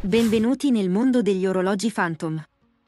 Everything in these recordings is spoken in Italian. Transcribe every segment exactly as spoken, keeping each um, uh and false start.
Benvenuti nel mondo degli orologi Phantom.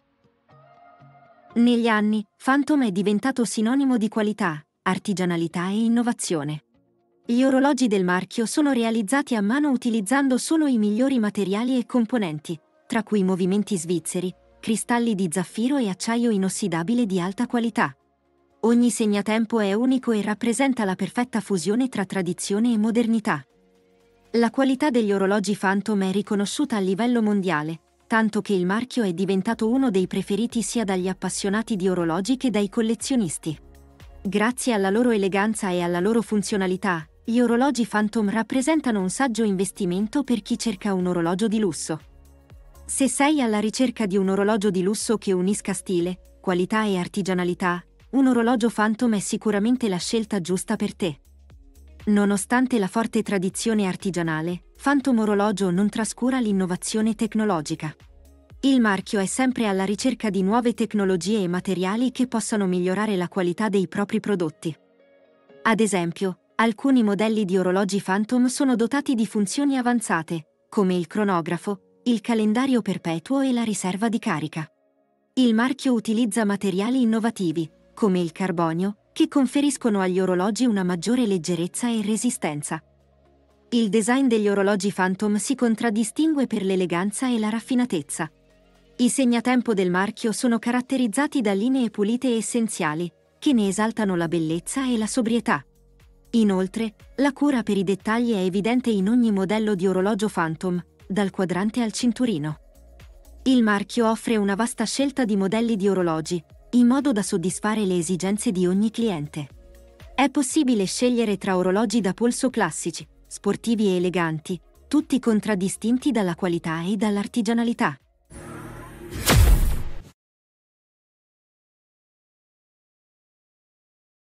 Negli anni, Phantom è diventato sinonimo di qualità, artigianalità e innovazione. Gli orologi del marchio sono realizzati a mano utilizzando solo i migliori materiali e componenti, tra cui movimenti svizzeri, cristalli di zaffiro e acciaio inossidabile di alta qualità. Ogni segnatempo è unico e rappresenta la perfetta fusione tra tradizione e modernità. La qualità degli orologi Phantom è riconosciuta a livello mondiale, tanto che il marchio è diventato uno dei preferiti sia dagli appassionati di orologi che dai collezionisti. Grazie alla loro eleganza e alla loro funzionalità, gli orologi Phantom rappresentano un saggio investimento per chi cerca un orologio di lusso. Se sei alla ricerca di un orologio di lusso che unisca stile, qualità e artigianalità, un orologio Phantom è sicuramente la scelta giusta per te. Nonostante la forte tradizione artigianale, Phantom Orologio non trascura l'innovazione tecnologica. Il marchio è sempre alla ricerca di nuove tecnologie e materiali che possano migliorare la qualità dei propri prodotti. Ad esempio, alcuni modelli di orologi Phantom sono dotati di funzioni avanzate, come il cronografo, il calendario perpetuo e la riserva di carica. Il marchio utilizza materiali innovativi, come il carbonio, che conferiscono agli orologi una maggiore leggerezza e resistenza. Il design degli orologi Phantom si contraddistingue per l'eleganza e la raffinatezza. I segnatempo del marchio sono caratterizzati da linee pulite e essenziali, che ne esaltano la bellezza e la sobrietà. Inoltre, la cura per i dettagli è evidente in ogni modello di orologio Phantom, dal quadrante al cinturino. Il marchio offre una vasta scelta di modelli di orologi, in modo da soddisfare le esigenze di ogni cliente. È possibile scegliere tra orologi da polso classici, sportivi e eleganti, tutti contraddistinti dalla qualità e dall'artigianalità.